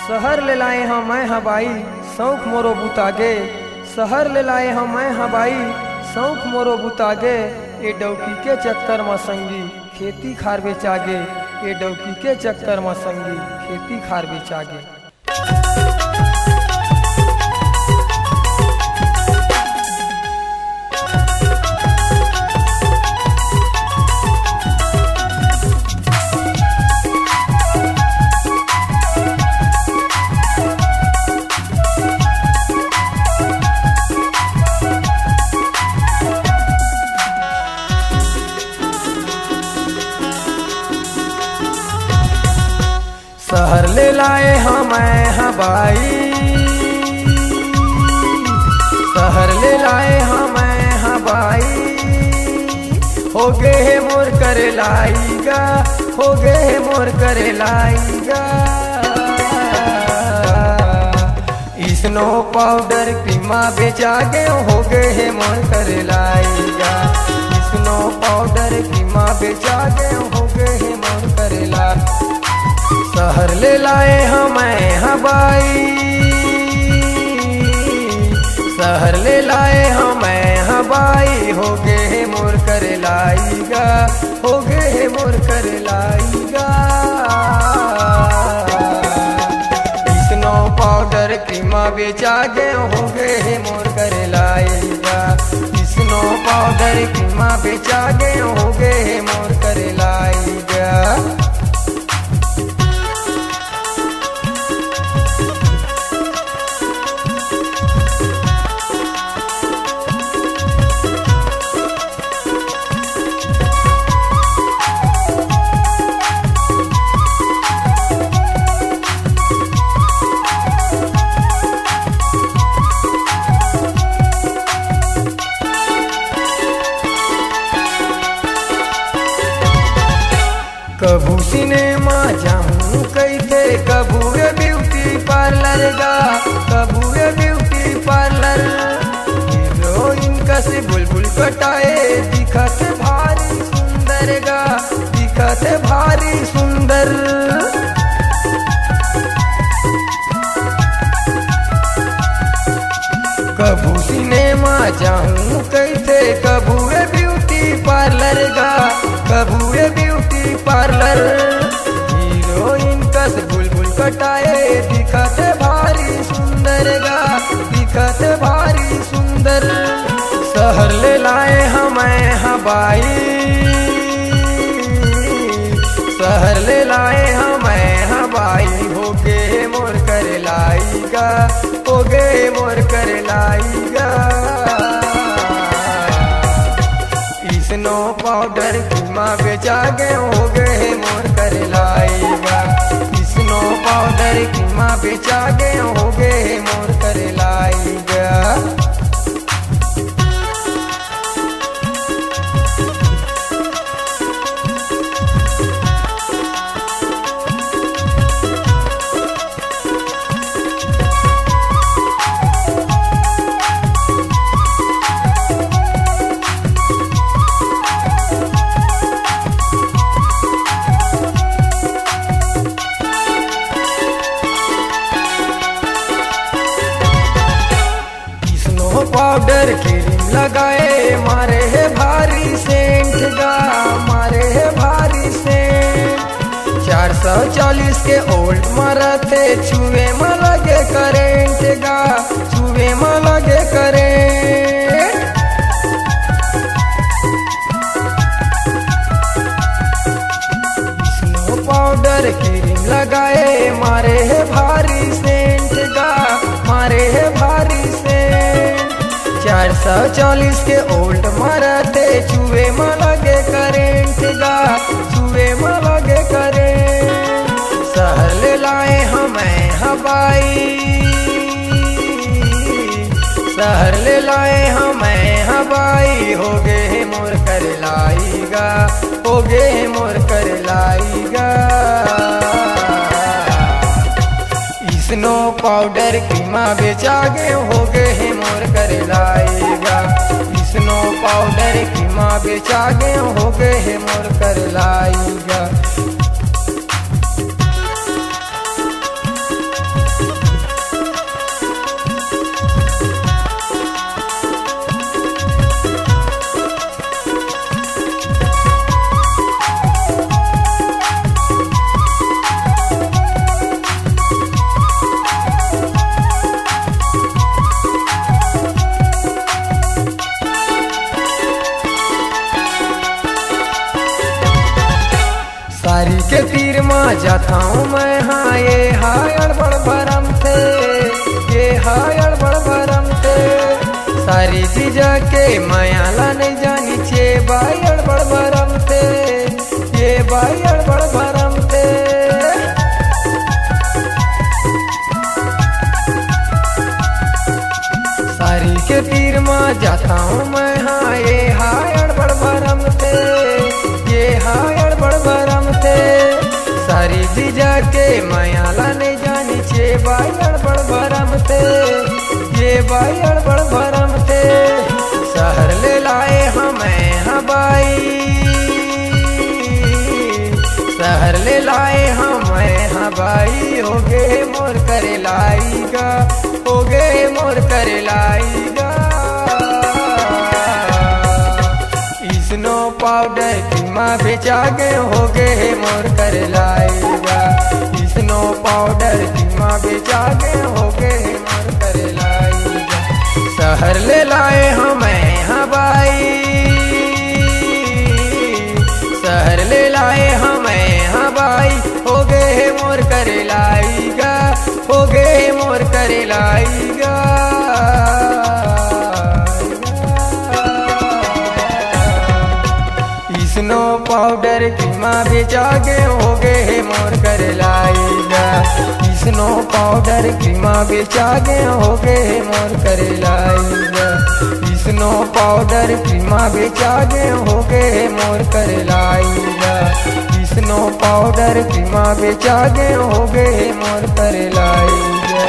शहर ले लाए हाँ मैं हाँ बाई शौक मोरो बुतागे। शहर ले लाए हाँ मैं हाँ बाई शौक मोरो बुतागे। ये डौकी के चक्कर में संगी खेती खार बेचागे। ये डौकी के चक्कर में संगी खेती खार बेचागे। शहर ले लाए हाँ मैं हाँ बाई। शहर ले लाए हाँ मैं हाँ बाई। हो गए मोर करे लाईगा। हो गए मोर करे लाईगा। Snow powder क्रीमा बेचागे। हो गए मोर करे लाईगा। Snow powder क्रीमा बेचागे। हो गए मोर करे लाईगा। शहर ले लाए हाँ मैं हाँ बाई। शहर ले लाए हाँ मैं हाँ बाई। हो गए मोर करे लाईगा। हो गए मोर करे लाईगा। Snow powder क्रीमा बेचागे। हो गए मोर करे लाईगा। Snow powder क्रीमा बेचागे। हो गए मोर करे लाईगा। कभू सिनेमा जाऊँ कैसे। कभू ब्यूटी पार्लर गा। कभू ब्यूटी पार्लर। हीरोइन का से बुलबुल कटाए दिखत भारी सुंदर गा। दिखत भारी सुंदर। कभू सिनेमा जाऊँ कैसे। कभू ब्यूटी पार्लर गा। कभू ब्यूटी पार्लर। हीरोइन कस बुलबुल कटाए दिखत भारी सुंदर गा। दिखत भारी सुंदर। शहर ले लाए हाँ मैं हाँ बाई। शहर ले लाए हाँ मैं हाँ बाई। हो गए मोर करे लाईगा। हो गए मोर करे लाईगा। Snow powder क्रीमा बेचागे। हो गए मोर करे लाईगा। Snow powder क्रीमा बेचागे। हो गए मोर करे लाईगा। पाउडर क्रीम लगाए मारे है भारी सेंट गा। मारे है भारी सेंट। 440 के ओल्ड मरते छुए में लगे करेंट गा। छुए में लगे करेंट। स्नो पाउडर क्रीम लगाए मारे है भारी सेंट गा। मारे है भारी सेंट। 440 के ओल्ड मरते छुए में लगे करेंट गा। छुए में लगे करेंट। शहर ले लाए हाँ मैं हाँ बाई। शहर ले लाए हाँ मैं हाँ बाई। हो गए मोर करे लाईगा। हो गए मोर करे लाईगा। Snow powder क्रीमा बेचागे। हो गए मोर करे लाईगा। Snow powder क्रीमा बेचागे। हो गए मोर करे लाईगा। मैं हाँ ये हाय अड़बड़ भरम थे, ये हाय अड़बड़ भरम थे। सारी चीजा के मायाला नहीं जानी छे भाई अड़बड़ भरम थे, ये भाई अड़बड़ भरम थे। सारी के तीर माँ जाता हूँ मैं हाँ ये हाय अड़बड़ भरम थे, ये हाय अड़बड़ भरम थे। सारी जीजा के मायाला नहीं जानी छे भाई अड़बड़ भरम थे, ये भाई अड़बड़ भरम थे। शहर ले लाए हमें हाँ भाई, शहर ले लाए हमें हाँ भाई। हो गे मोर करे लाईगा, हो गे मोर करे लाईगा। स्नो पाउडर क्रीमा बेचा गए, हो गे मोर करे लाईगा। स्नो पाउडर क्रीमा बेचा गए, हो गे मोर करे लाईगा। शहर ले लाए हमें हाँ भाई, शहर ले लाए हमें हाँ भाई। हो गे मोर करे लाईगा, हो गे मोर करे लाईगा। स्नो पाउडर क्रीमा बेचा गए, हो गे मोर करे लाईगा। स्नो पाउडर क्रीमा बेचा गए, हो गे मोर करे लाईगा। स्नो पाउडर क्रीमा बेचा गए, हो गे मोर करे लाईगा। स्नो पाउडर क्रीमा बेचा गए, हो गे मोर करे लाईगा।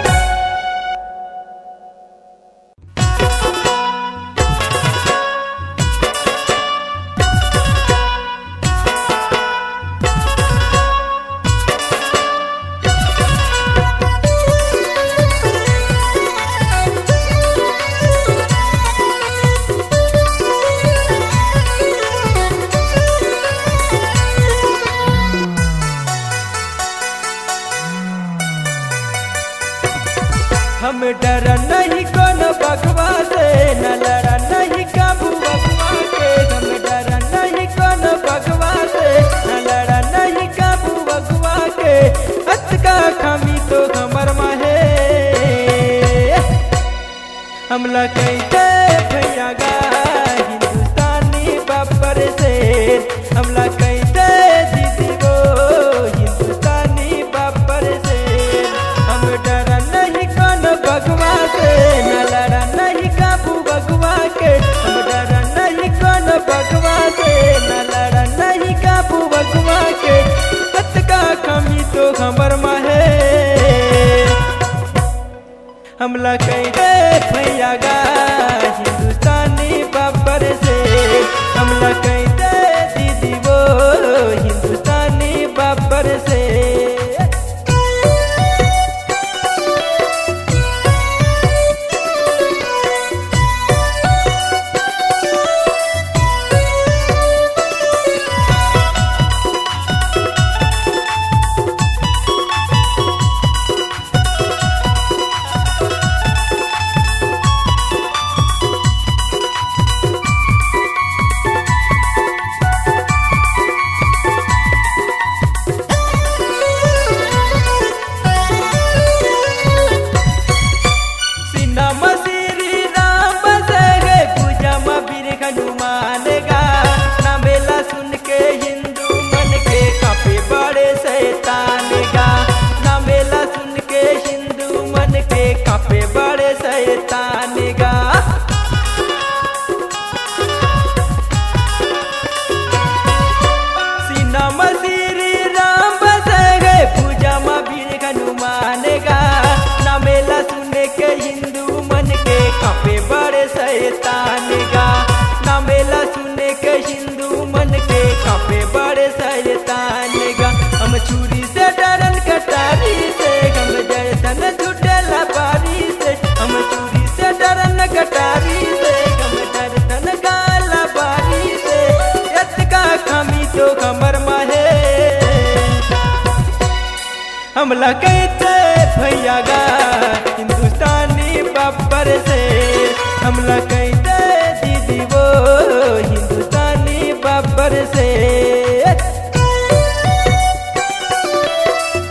हम डरा नहीं कौन बगवा से, न लड़ा नहीं काबू बगवा के। हम डरा नहीं कौन बगवा से, न लड़ा नहीं काबू बगवा के। अत का खामी तो हमर माहे, हमला कहते भैया गा हिंदुस्तानी बापर से। हमला कहते दीदी गो हिंदुस्तानी बापर से। हम डरा नहीं कौन बगवा से, न लड़ा नहीं काबू बगवा के। हम डरा नहीं कौन बगवा से, न लड़ा नहीं काबू बगवा के। अत का कमी तो हमर माहे, हमला कहते भैया गा हिंदुस्तानी बापर से। हमला कहते दीदी वो हिंदुस्तानी बापर से। हनुमान गा नामेला सुन के हिंदू मन के कापे बड़े शैतान गा। नामेला सुन के हिंदू मन के कापे बड़े शैतान गा। सीना में श्री राम बसे गए, पूजा में वीर हनुमान गा। नामेला सुन के हिंदू मन के कापे बड़े शैतान गा। नामेला सुने के हिंदू मन के कापे बड़े शैतान गा। हम छुरी से डरन कटारी से, हम जड़तन झुटेला बारी से। हम छुरी से डरन कटारी से, हम जड़तन गाला बारी से। यत का खामी तो हमर माहे, हमला कहते भैया गा हिंदुस्तानी बापर से। हमला कहते दीदी वो हिंदुस्तानी बापर से।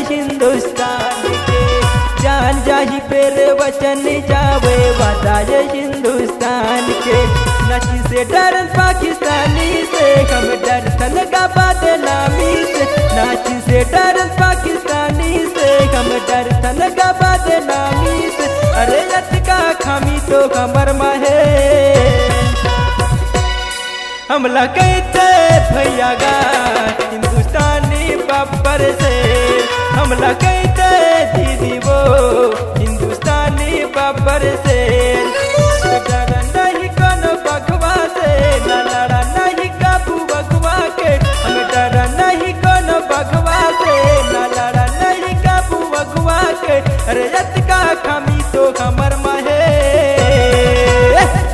हिंदुस्तान के। जान जाही पेर वचन जावे वादाए हिंदुस्तान के। नची से डरन पाकिस्तानी से हम डरथन का बदनामी से। नाची से डरन पाकिस्तानी से हम डरथन का बदनामी से। अरे लटका खामी तो कमर महे हमला कहते भैया गा हिंदुस्तानी बब्बर से। हमला कहते दीदी वो हिंदुस्तानी बब्बर से। डर नहीं कोनो बगवा से न लड़ा नहीं काबू बगवा के। हम डर नहीं कोनो बगवा से न लड़ा नहीं काबू बगवा के। अरे का खामी तो कमर महे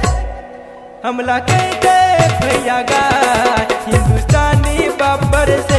हमला कहते भैया गा हिंदुस्तानी बब्बर से।